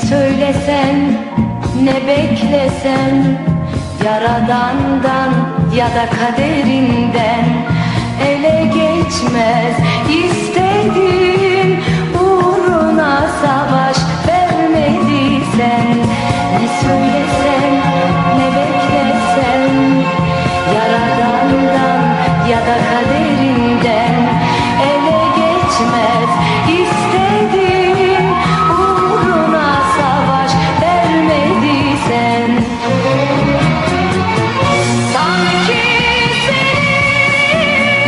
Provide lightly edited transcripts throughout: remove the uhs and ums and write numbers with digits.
söylesen, ne beklesen, Yaradan'dan ya da kaderinden ele geçmez istediğin uğruna savaş vermediysen. Ne söylesen, ne beklesen, Yaradan'dan ya da kaderinden ele geçmez istediğin uğruna savaş vermediysen. Sanki seni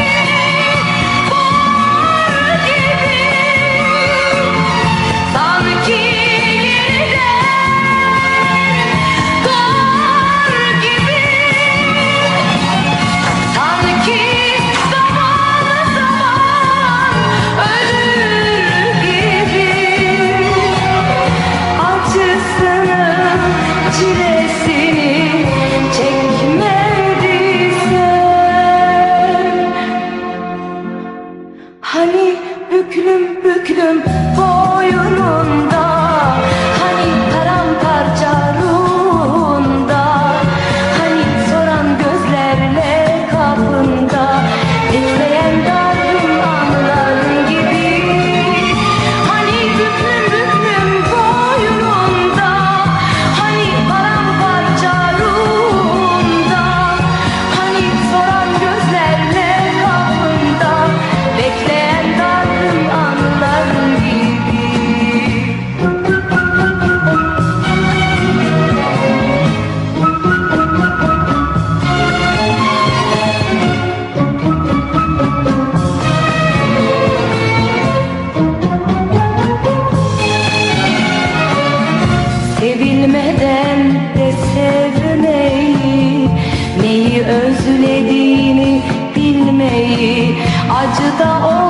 var gibi, sanki yeniden doğar gibi, sanki zaman zaman ölür gibi, acısını, çilesini çekmediysen. Hani büklüm büklüm boynunda, hani paramparça ruhunda, hani soran gözlerle kapında bekleyen dargın anların gibi. Hani büklüm büklüm boynunda, hani paramparça ruhunda, hani soran gözlerle kapında bekleyen dargın anların gibi. Sevilmeden de sevmeyi, neyi özlediğini bilmeyi, acıda